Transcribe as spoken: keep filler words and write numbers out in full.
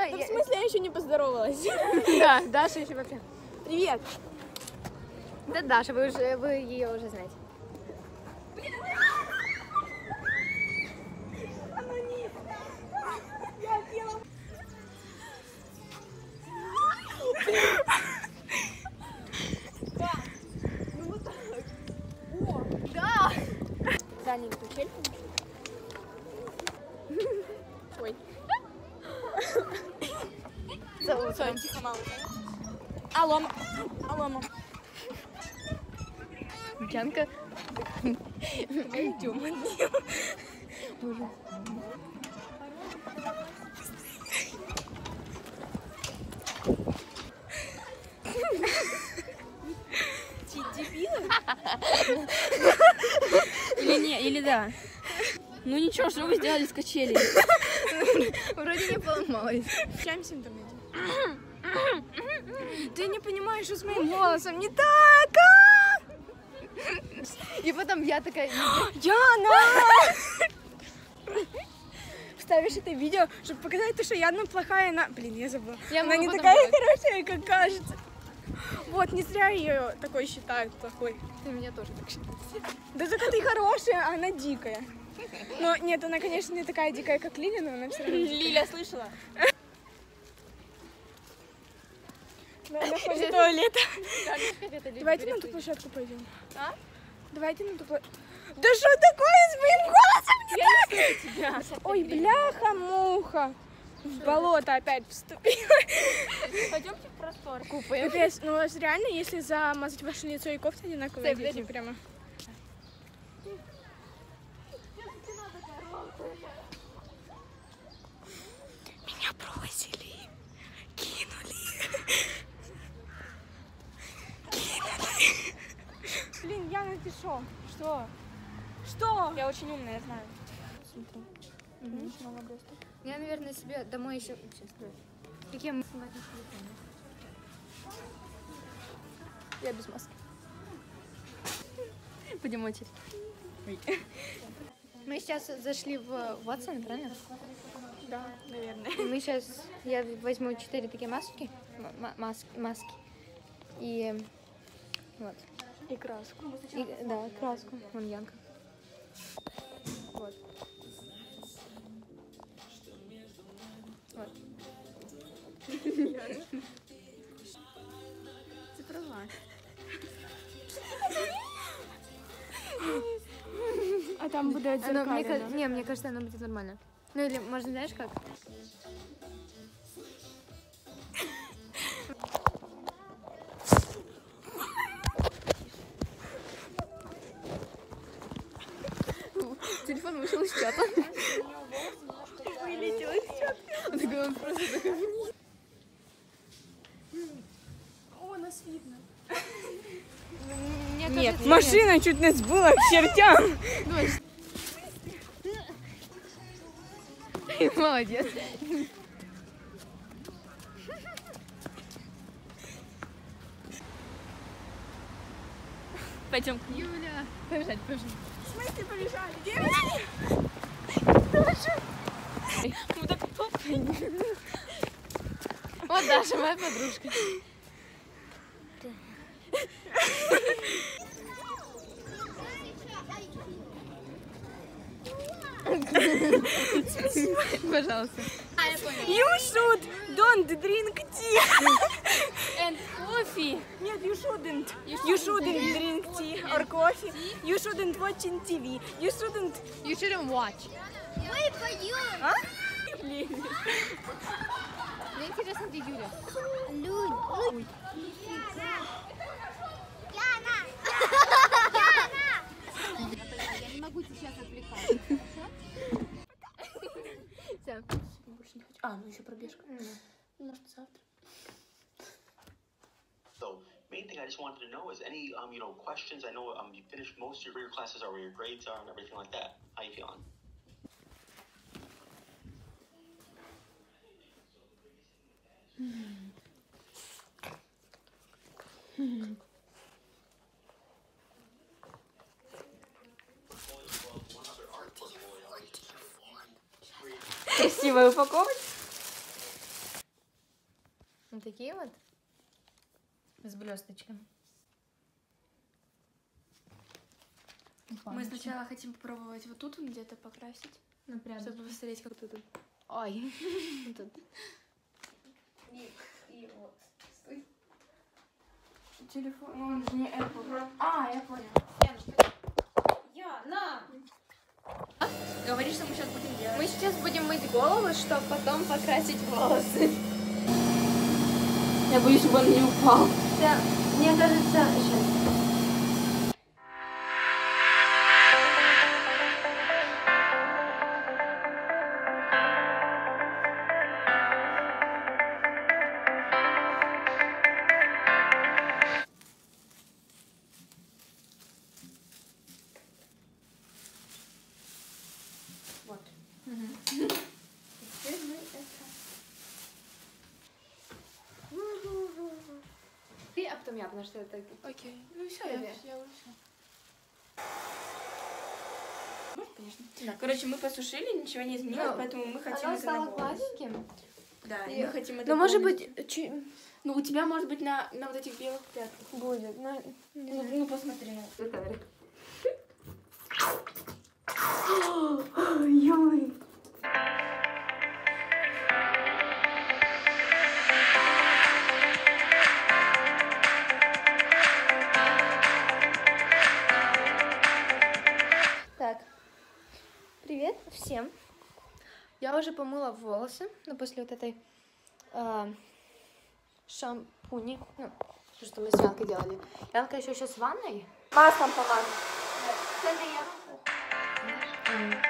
Да, Ну, я... в смысле, я еще не поздоровалась. Да, Даша еще вообще. Привет. Да, Даша, вы уже, вы ее уже знаете. Дани, включили? Ой. Все, тихо, мама. Алло, м- алло, мам. Янка. Идем. Боже. Дебилы? Или не, или да. Ну ничего, что вы сделали с качелей? Вроде не поломалась. Общаемся в интернете. Ты не понимаешь, что с моим голосом не так, а? И потом я такая... Яна! Вставишь это видео, чтобы показать, то, что Яна плохая, она... Блин, я забыла. Я она могу не потом такая показать. хорошая, как кажется. Вот, не зря ее такой считают плохой. Ты меня тоже так считаешь. Да только ты хорошая, а она дикая. Но нет, она, конечно, не такая дикая, как Лиля, но она все равно дикая. Лиля, слышала? Она ходит в туалет. Давайте Давайте на ту площадку пойдем. А? Давайте на ту площадку. Да что такое с моим голосом не так? Ой, бляха-муха. В болото опять вступила. Пойдемте в простор. Купаем. Капец, ну у вас реально, если замазать ваше лицо и кофту одинаковые, Стой, дети подожди. прямо. Меня бросили, кинули, кинули. Блин, Яна, ты шо? Что? Что? Я очень умная, я знаю. Смотри. Угу. Молодец. Я, наверное, себе домой еще... Сейчас, стой. Какие мы снимать на телефоне? Я без маски. Пойдем очередь. Мы сейчас зашли в Watson, правильно? Да, наверное. И мы сейчас... Я возьму четыре такие маски. м- маски, маски. И... Вот. И краску. И, да, краску. Вон Янка. Вот. Вот. Ты права. А там будет Оно, мне, зеркально. ка- не, мне кажется, оно будет нормально. Ну или, можно, знаешь как? Телефон вышел из чата. Вылетел из чата. Он такой, он просто такой вниз. О, нас видно. Мне Нет, кажется, Машина чуть не сбыла к чертям. нет. Молодец. Пойдем. Юля, побежать, побежать. В смысле побежали? Девочки! Мы так топаем. Вот Даша, моя подружка. Пожалуйста. You should don't drink tea. And coffee. Нет, you shouldn't. You shouldn't drink tea or coffee. You shouldn't watch in ти ви. You shouldn't... You shouldn't watch. Мы поем. А? Блин. Мне интересно, где Юля. Людь. Яна. Яна. Я не могу сейчас отвлекаться. Все. Больше не хочу. А, ну еще пробежка. Может, завтра. So, main thing I just wanted to know is any, um, you know, questions. I know um, you finished most of your classes are where your grades are and everything like that. How you feeling? Красивая упаковка. Вот такие вот. С блесточками. Мы сначала хотим попробовать вот тут где-то покрасить, Ну, прям. чтобы посмотреть, как тут. Ой. Тут. И, и вот. Стой. Телефон, ну он же не Apple. А, я понял. Я, на! Говори, что мы сейчас будем делать. Мы сейчас будем мыть голову, чтобы потом покрасить волосы. Я боюсь, чтобы он не упал. Да, мне кажется, сейчас. Вот. Теперь мы это... Ты, а потом я, потому что это... Окей. Ну все, Привет. я, я уже все. Может, конечно. Да. Короче, мы посушили, ничего не изменилось, Ну, поэтому мы хотим Оно это на стало волос. гладеньким. Да, И- мы хотим это Ну, может полностью. быть, чуть... Ну, у тебя может быть на, на вот этих белых пятках. Будет, но... Ну, ну, посмотри. Ой, Так, привет всем. Я уже помыла волосы, но после вот этой э, шампуни, ну, то, что мы с Янкой делали. Янка еще сейчас в ванной. Маслом помазана.